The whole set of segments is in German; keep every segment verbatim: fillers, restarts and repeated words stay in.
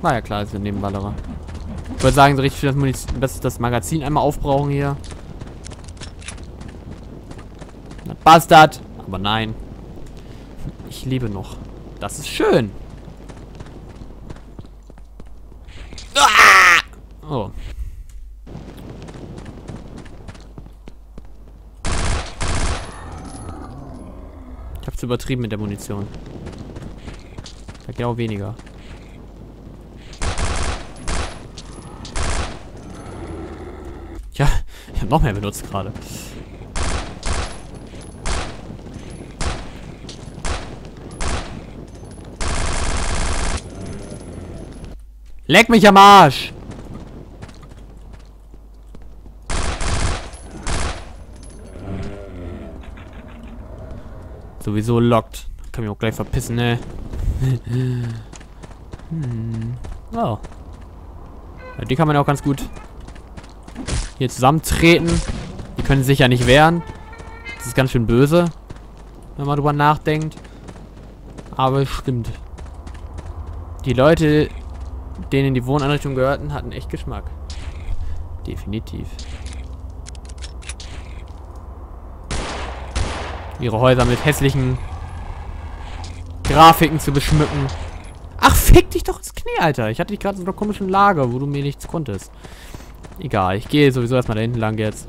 War ja klar, dass wir Nebenballerer. Ich würde sagen, so richtig viel das, Muniz das, das Magazin einmal aufbrauchen hier. Das Bastard. Aber nein. Ich lebe noch. Das ist schön. Ah! Oh. Ich hab's übertrieben mit der Munition. Da geht auch weniger. Ja, ich habe noch mehr benutzt gerade. Leck mich am Arsch! Sowieso lockt. Kann mich auch gleich verpissen, ne? hm. Oh. Ja, die kann man auch ganz gut hier zusammentreten. Die können sich ja nicht wehren. Das ist ganz schön böse, wenn man drüber nachdenkt. Aber es stimmt. Die Leute, denen die Wohneinrichtungen gehörten, hatten echt Geschmack. Definitiv. Ihre Häuser mit hässlichen Grafiken zu beschmücken. Ach, fick dich doch ins Knie, Alter. Ich hatte dich gerade in so einer komischen Lage, wo du mir nichts konntest. Egal, ich gehe sowieso erstmal da hinten lang jetzt.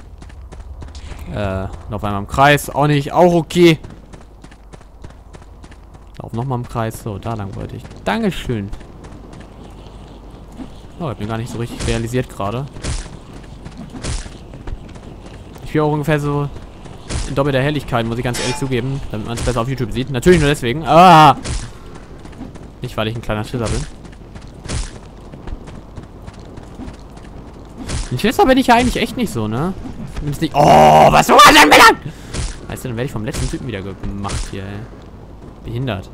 Äh, noch einmal im Kreis. Auch nicht, auch okay. Lauf nochmal im Kreis. So, da lang wollte ich. Dankeschön. Oh, hab mir gar nicht so richtig realisiert gerade. Ich bin auch ungefähr so in doppelter Helligkeit, muss ich ganz ehrlich zugeben, damit man es besser auf YouTube sieht. Natürlich nur deswegen. Ah! Nicht, weil ich ein kleiner Schisser bin. Ein Schisser bin ich ja eigentlich echt nicht so, ne? Zumindest nicht. Oh, was soll das denn mit an? Weißt du, dann werde ich vom letzten Typen wieder gemacht hier, ey. Behindert.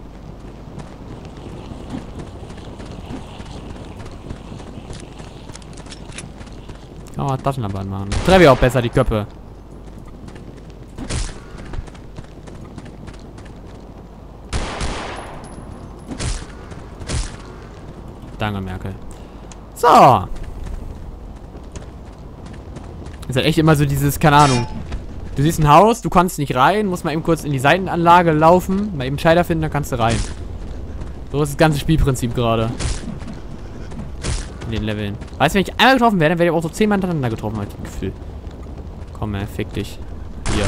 Kann man Taschenlampe anmachen. Treffe ich auch besser die Köpfe. Danke, Merkel. So. Ist halt echt immer so dieses, keine Ahnung. Du siehst ein Haus, du kannst nicht rein, musst mal eben kurz in die Seitenanlage laufen, mal eben Scheider finden, dann kannst du rein. So ist das ganze Spielprinzip gerade. In den Leveln. Weißt du, wenn ich einmal getroffen werde, dann werde ich auch so zehnmal hintereinander getroffen, habe ich das Gefühl. Komm, ey, fick dich. Hier.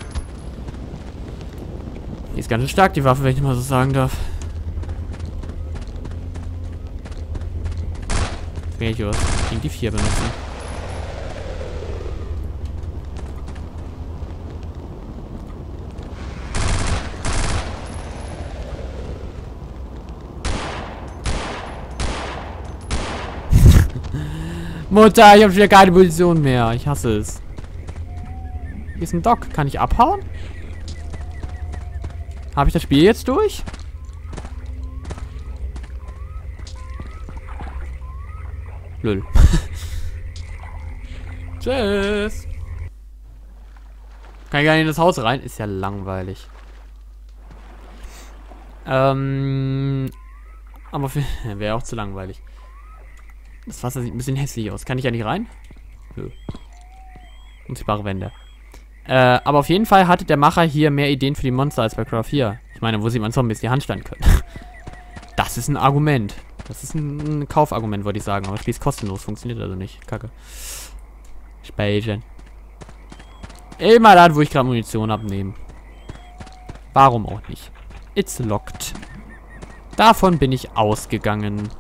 Die ist ganz schön stark, die Waffe, wenn ich mal so sagen darf. Will ich was gegen die vier benutzen. Mutter, ich habe wieder keine Position mehr. Ich hasse es. Hier ist ein Dock. Kann ich abhauen? Habe ich das Spiel jetzt durch? Lol. Tschüss. Kann ich gar nicht in das Haus rein? Ist ja langweilig. Ähm. Aber wäre auch zu langweilig. Das Wasser sieht ein bisschen hässlich aus. Kann ich ja nicht rein? Nö. Unsichtbare Wände. Äh, aber auf jeden Fall hatte der Macher hier mehr Ideen für die Monster als bei Craft vier. Ich meine, wo sie man Zombies die Hand stellen können. Das ist ein Argument. Das ist ein, ein Kaufargument, wollte ich sagen. Aber das Spiel ist kostenlos. Funktioniert also nicht. Kacke. Speichern. Immer da, wo ich gerade Munition abnehmen. Warum auch nicht? It's locked. Davon bin ich ausgegangen.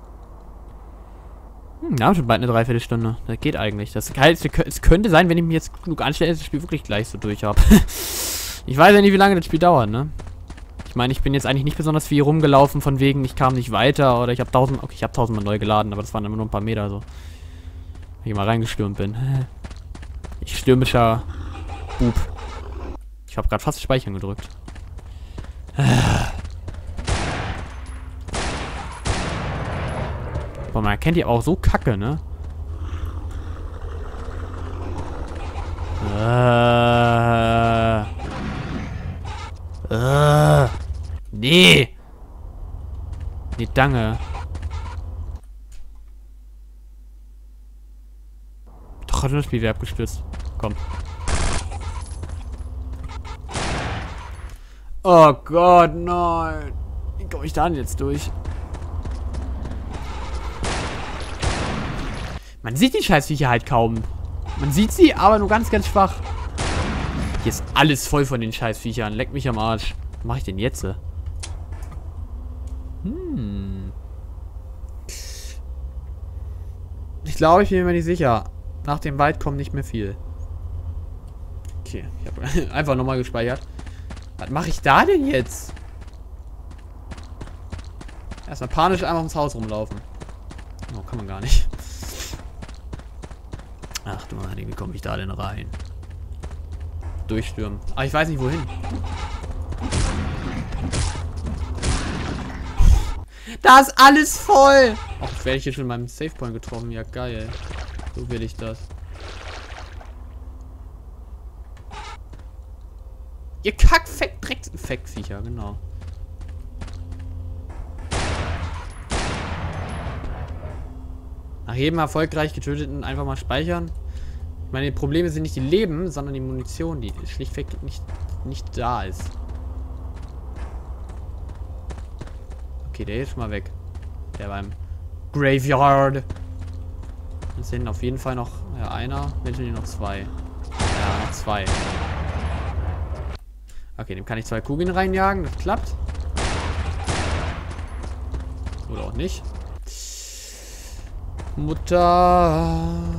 Hm, ja, schon bald eine Dreiviertelstunde. Das geht eigentlich. Das heißt, es könnte sein, wenn ich mich jetzt genug anstelle, dass ich das Spiel wirklich gleich so durch habe. Ich weiß ja nicht, wie lange das Spiel dauert, ne? Ich meine, ich bin jetzt eigentlich nicht besonders viel rumgelaufen, von wegen, ich kam nicht weiter oder ich habe tausend... Okay, ich habe tausendmal neu geladen, aber das waren immer nur ein paar Meter so. Wenn ich mal reingestürmt bin. Ich stürmischer Bub. Ich habe gerade fast Speichern gedrückt. Boah, man erkennt die auch so kacke, ne? Äh. Äh. Nee. Nee, danke. Ach, das Spiel wäre abgestürzt. Komm. Oh Gott, nein. Wie komme ich da denn jetzt durch? Man sieht die Scheißviecher halt kaum. Man sieht sie, aber nur ganz, ganz schwach. Hier ist alles voll von den Scheißviechern. Leck mich am Arsch. Was mache ich denn jetzt? Hm. Ich glaube, ich bin mir nicht sicher. Nach dem Wald kommt nicht mehr viel. Okay, ich habe einfach nochmal gespeichert. Was mache ich da denn jetzt? Erstmal panisch einmal ums Haus rumlaufen. Oh, kann man gar nicht. Ach du Mann, wie komme ich da denn rein? Durchstürmen. Aber ich weiß nicht wohin. Da ist alles voll! Ach, jetzt werde ich hier schon in meinem Savepoint getroffen. Ja, geil. So will ich das. Ihr Kack-Dreckseffekt-Viecher, genau. Nach jedem erfolgreich getöteten einfach mal speichern. Ich meine, die Probleme sind nicht die Leben, sondern die Munition, die schlichtweg nicht, nicht da ist. Okay, der ist schon mal weg. Der beim Graveyard. Es sind auf jeden Fall noch ja, einer, eventuell noch zwei. Ja, noch zwei. Okay, dem kann ich zwei Kugeln reinjagen, das klappt. Oder auch nicht. Mutter.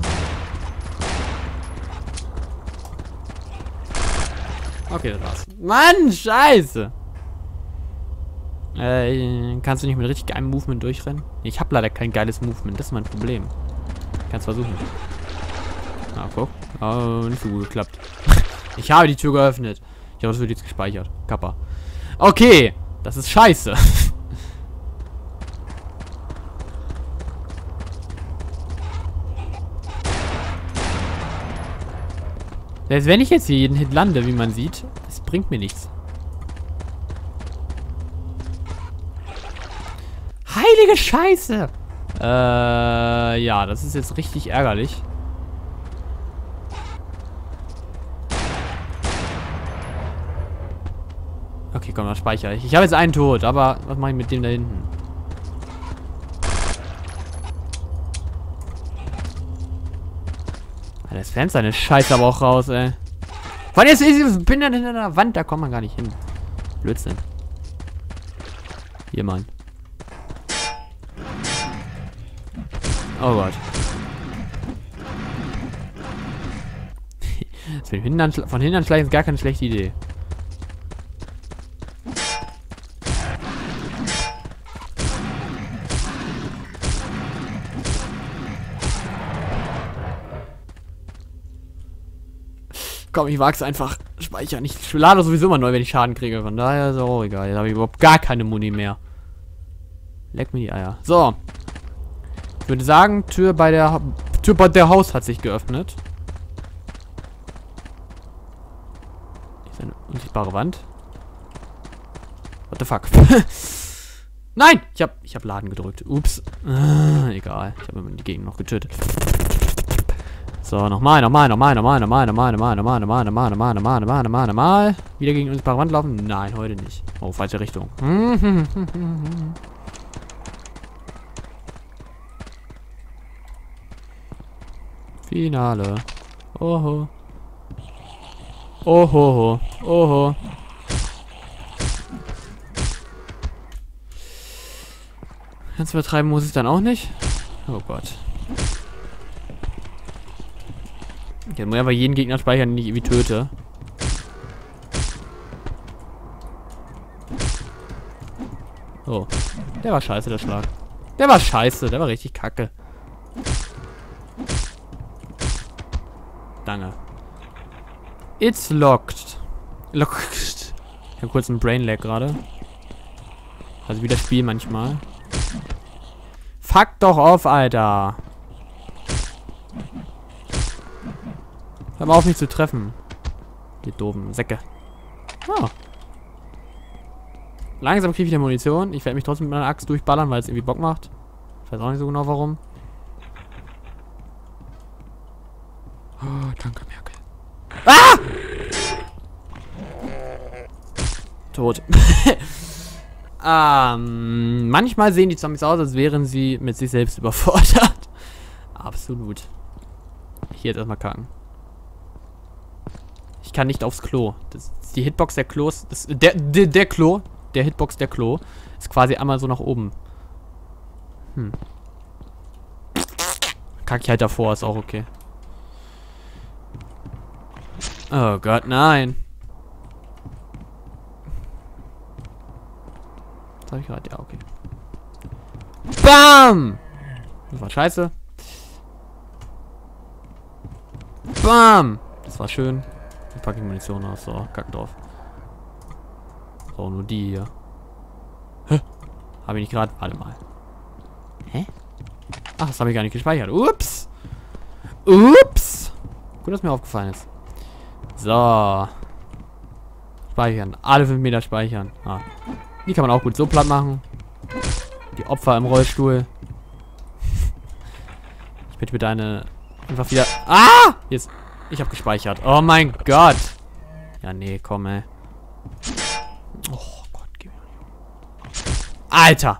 Okay, das war's. Mann, scheiße. Äh, kannst du nicht mit richtig geilem Movement durchrennen? Ich habe leider kein geiles Movement, das ist mein Problem. Kannst versuchen. Ah, guck. Oh, nicht so gut geklappt. Ich habe die Tür geöffnet. Ich habe das wird jetzt gespeichert. Kappa. Okay, das ist scheiße. Selbst wenn ich jetzt hier jeden Hit lande, wie man sieht, es bringt mir nichts. Heilige Scheiße! Äh, ja, das ist jetzt richtig ärgerlich. Okay, komm, dann speichere ich. Ich habe jetzt einen tot, aber was mache ich mit dem da hinten? Das Fenster eine Scheiße aber auch raus, ey. Wann ist ich bin da hinter der Wand, da kommt man gar nicht hin. Blödsinn. Hier, Mann. Oh Gott. Von hinten, von hinten schleichen ist gar keine schlechte Idee. Komm, ich wag's einfach. Speichern. Ich lade sowieso immer neu, wenn ich Schaden kriege. Von daher ist auch egal. Jetzt habe ich überhaupt gar keine Muni mehr. Leck mir die Eier. So. Ich würde sagen, Tür bei der Tür bei der Haus hat sich geöffnet. Hier ist eine unsichtbare Wand. What the fuck? Nein! Ich hab, ich hab Laden gedrückt. Ups. Äh, egal. Ich habe die Gegend noch getötet. So, nochmal, nochmal, nochmal, nochmal, nochmal, nochmal, nochmal, nochmal, nochmal, nochmal, nochmal, nochmal, nochmal, nochmal, nochmal. Wieder gegen uns paar Wand laufen? Nein, heute nicht. Oh, falsche Richtung. Finale. Oho. Oho. Oho. Ganz übertreiben muss ich dann auch nicht. Oh Gott. Ich muss aber jeden Gegner speichern, den ich irgendwie töte. Oh. Der war scheiße, der Schlag. Der war scheiße, der war richtig kacke. Danke. It's locked. Locked. Ich habe kurz einen Brain Lag gerade. Also wie das Spiel manchmal. Fuck doch auf, Alter. Hör mal auf, mich zu treffen. Die doofen Säcke. Oh. Langsam kriege ich wieder Munition. Ich werde mich trotzdem mit meiner Axt durchballern, weil es irgendwie Bock macht. Ich weiß auch nicht so genau warum. Oh, danke, Merkel. Ah! Tot. ähm, manchmal sehen die Zombies aus, als wären sie mit sich selbst überfordert. Absolut. Hier jetzt erstmal kacken. Ich kann nicht aufs Klo. Das ist die Hitbox der Klos. Das, der, der, der Klo. Der Hitbox der Klo. Ist quasi einmal so nach oben. Hm. Kack ich halt davor, ist auch okay. Oh Gott, nein. Was hab ich gerade? Ja, okay. Bam! Das war scheiße. Bam! Das war schön. Dann packe ich Munition aus. So, kack drauf. So, nur die hier. Hä? Habe ich nicht gerade? Warte mal. Hä? Ach, das habe ich gar nicht gespeichert. Ups! Ups! Gut, dass mir aufgefallen ist. So. Speichern. Alle fünf Meter speichern. Ah. Die kann man auch gut so platt machen. Die Opfer im Rollstuhl. Ich bitte bitte eine... Einfach wieder... Ah! Jetzt... Ich habe gespeichert. Oh mein Gott. Ja, nee, komm, ey. Oh Gott, gib mir... Alter!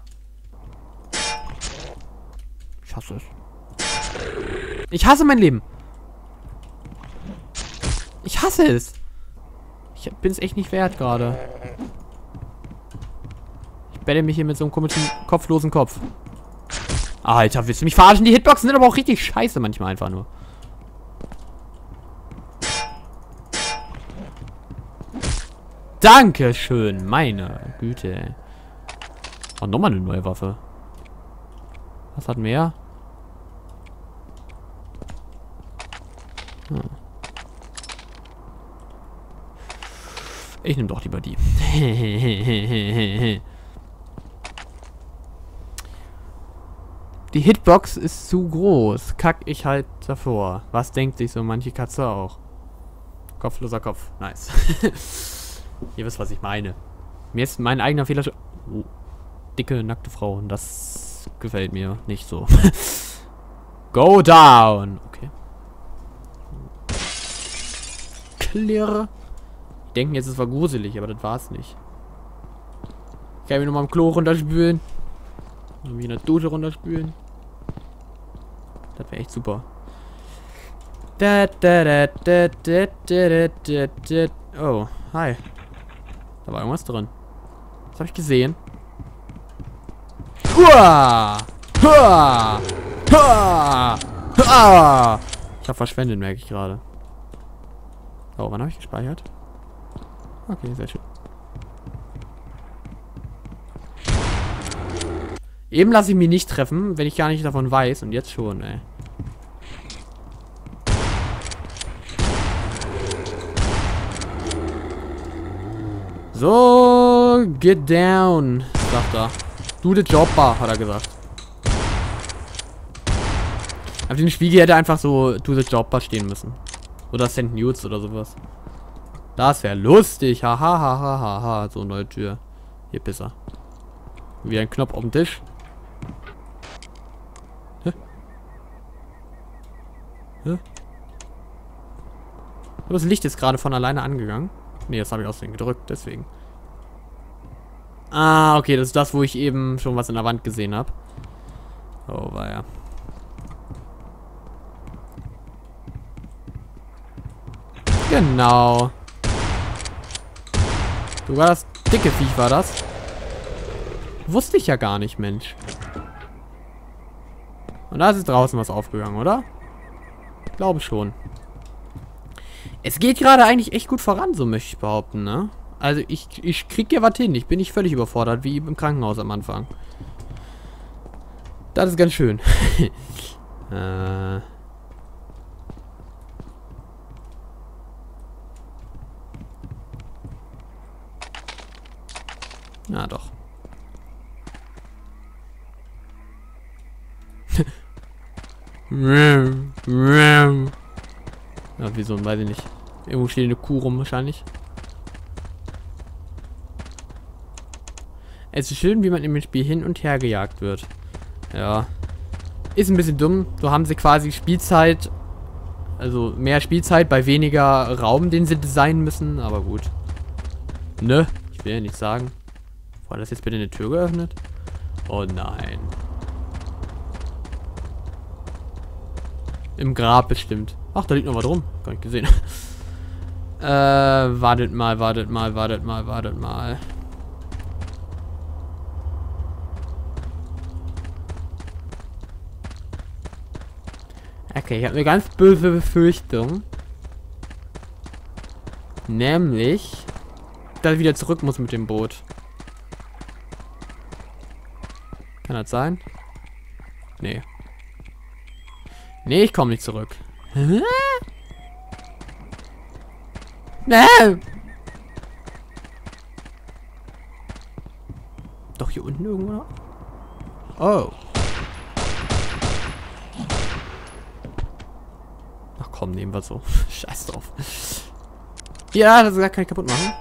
Ich hasse es. Ich hasse mein Leben. Ich hasse es. Ich bin es echt nicht wert gerade. Ich bette mich hier mit so einem komischen, kopflosen Kopf. Alter, willst du mich verarschen? Die Hitboxen sind aber auch richtig scheiße manchmal einfach nur. Dankeschön, meine Güte, ey. Oh, nochmal eine neue Waffe. Was hatten wir ja? Hm. Ich nehme doch lieber die. Die Hitbox ist zu groß. Kack ich halt davor. Was denkt sich so manche Katze auch? Kopfloser Kopf. Nice. Ihr wisst, was ich meine. Mir ist mein eigener Fehler schon... Oh. Dicke, nackte Frauen. Das gefällt mir nicht so. Go down. Okay. Clear. Die denken jetzt, es war gruselig, aber das war es nicht. Ich kann mich nochmal im Klo runterspülen. Und mich in der Dusche runterspülen. Das wäre echt super. Oh, hi. Da war irgendwas drin. Das habe ich gesehen. Hua! Hua! Hua! Hua! Ich habe verschwendet, merke ich gerade. Oh, wann habe ich gespeichert? Okay, sehr schön. Eben lasse ich mich nicht treffen, wenn ich gar nicht davon weiß. Und jetzt schon, ey. So, get down, sagt er. Do the jobber, hat er gesagt. Auf dem Spiegel hätte einfach so Do the jobber stehen müssen. Oder Send Nudes oder sowas. Das wäre lustig. Haha, haha, haha. So, neue Tür. Hier, Pisser. Wie ein Knopf auf dem Tisch. Hä? Hä? Aber das Licht ist gerade von alleine angegangen. Ne, das habe ich aus dem gedrückt, deswegen. Ah, okay, das ist das, wo ich eben schon was in der Wand gesehen habe. Oh, war ja. Genau. Sogar das dicke Viech war das. Wusste ich ja gar nicht, Mensch. Und da ist draußen was aufgegangen, oder? Ich glaube schon. Es geht gerade eigentlich echt gut voran, so möchte ich behaupten, ne? Also ich, ich krieg ja was hin. Ich bin nicht völlig überfordert, wie im Krankenhaus am Anfang. Das ist ganz schön. äh... Na doch. Ja, wieso? Weiß ich nicht. Irgendwo steht eine Kuh rum wahrscheinlich. Es ist schön, wie man im Spiel hin und her gejagt wird. Ja. Ist ein bisschen dumm. So haben sie quasi Spielzeit Also mehr Spielzeit bei weniger Raum, den sie designen müssen, aber gut. Ne? Ich will ja nicht sagen. War das jetzt bitte eine Tür geöffnet? Oh nein. Im Grab bestimmt. Ach, da liegt noch was rum. Gar nicht gesehen. äh, wartet mal, wartet mal, wartet mal, wartet mal. Okay, ich habe eine ganz böse Befürchtung. Nämlich, dass ich wieder zurück muss mit dem Boot. Kann das sein? Nee. Nee, ich komme nicht zurück. Hä? Nee. Doch hier unten irgendwo? Oh. Ach komm, nehmen wir so. Scheiß drauf. Ja, das kann ich kaputt machen.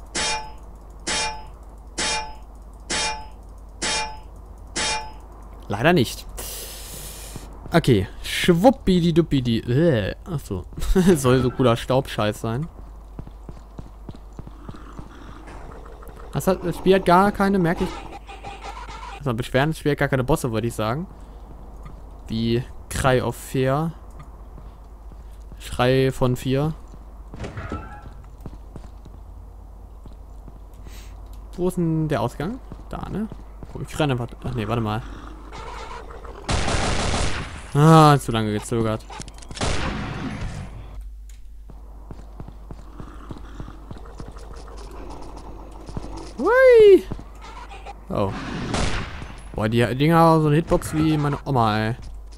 Leider nicht. Okay. Schwuppidi-duppidi. Äh. Achso. Soll so cooler Staubscheiß sein. Das, hat, das Spiel hat gar keine, merke ich. Also beschweren, das Spiel hat gar keine Bosse, würde ich sagen. Wie Cry of Fear. Schrei von vier. Wo ist denn der Ausgang? Da, ne? Ich renne einfach. Ach nee, warte mal. Ah, zu lange gezögert. Hui! Oh. Boah, die Dinger haben so eine Hitbox wie meine Oma, ey.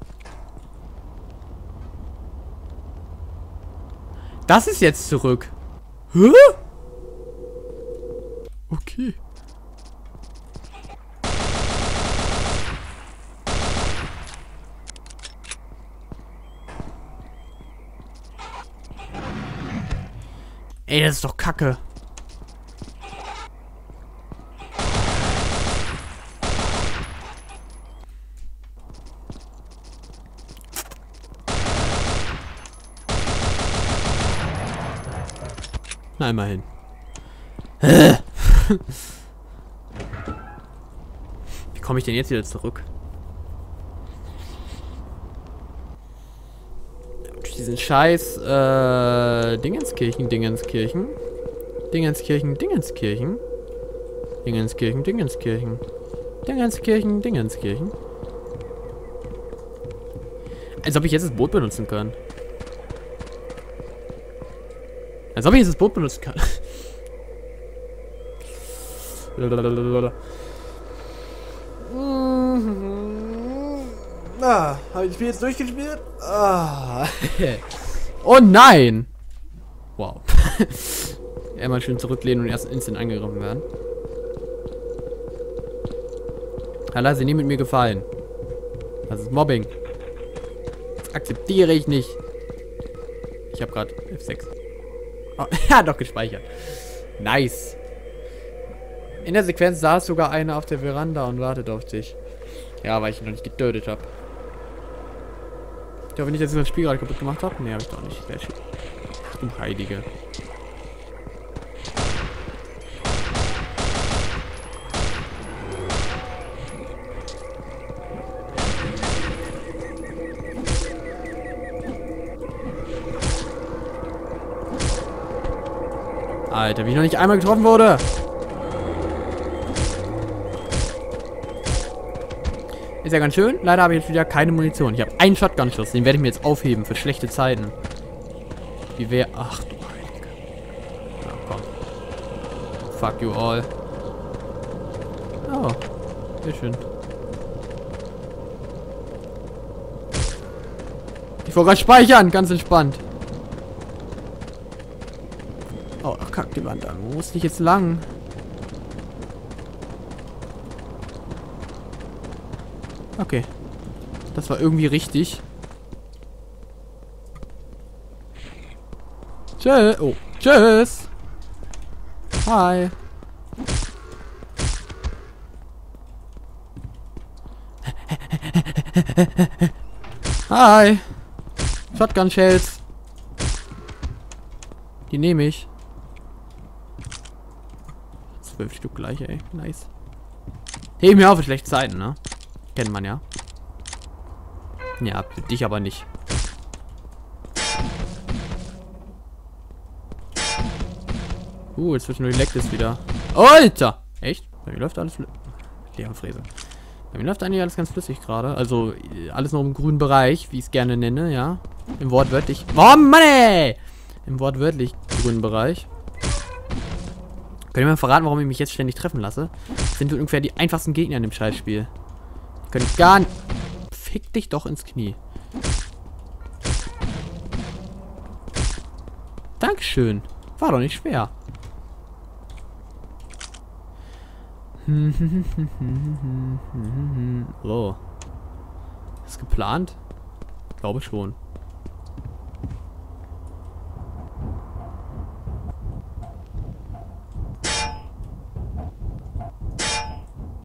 Das ist jetzt zurück. Hä? Okay. Ey, das ist doch Kacke. Na, immerhin. Wie komme ich denn jetzt wieder zurück? Durch diesen Scheiß, äh, Dingenskirchen, Dingenskirchen. Dingenskirchen, Dingenskirchen. Dingenskirchen, Dingenskirchen. Dingenskirchen, Dingenskirchen. Als ob ich jetzt das Boot benutzen kann. Als ob ich jetzt das Boot benutzen kann. Ah, habe ich das Spiel jetzt durchgespielt? Ah. Oh nein! Wow. Einmal schön zurücklehnen und erst instant angegriffen werden. Allah, sie nie mit mir gefallen. Das ist Mobbing. Das akzeptiere ich nicht. Ich habe gerade F sechs. Oh, ja, doch gespeichert. Nice. In der Sequenz saß sogar einer auf der Veranda und wartet auf dich. Ja, weil ich ihn noch nicht getötet habe. Ich hoffe nicht, dass ich das Spiel gerade kaputt gemacht habe. Ne, habe ich doch nicht. Sehr schön. Ach du Heilige. Alter, wie ich noch nicht einmal getroffen wurde. Ist ja ganz schön. Leider habe ich jetzt wieder keine Munition. Ich habe einen Shotgun-Schuss. Den werde ich mir jetzt aufheben für schlechte Zeiten. Wie wäre... Ach du Heilige. Na komm. Fuck you all. Oh. Sehr schön. Ich wollte gerade speichern. Ganz entspannt. Oh, ach, kack die Wand an. Wo muss ich jetzt lang? Okay. Das war irgendwie richtig. Tschüss. Oh. Tschüss. Hi. Hi. Shotgun Shells. Die nehme ich. Zwölf Stück gleich, ey. Nice. Heben mir auf für schlechte Zeiten, ne? Kennt man ja. Ja, dich aber nicht. Uh, jetzt wird nur leckt es wieder. Alter! Echt? Bei mir läuft alles... Leere Fräse. Bei mir läuft eigentlich alles ganz flüssig gerade. Also, alles noch im grünen Bereich, wie ich es gerne nenne, ja. Im wortwörtlich... Oh, Mann, ey! Im wortwörtlich grünen Bereich. Könnt ihr mir verraten, warum ich mich jetzt ständig treffen lasse? Das sind ungefähr die einfachsten Gegner in dem Scheißspiel. Die können gar nicht... Fick dich doch ins Knie. Dankeschön. War doch nicht schwer. Oh. Ist geplant? Glaube schon.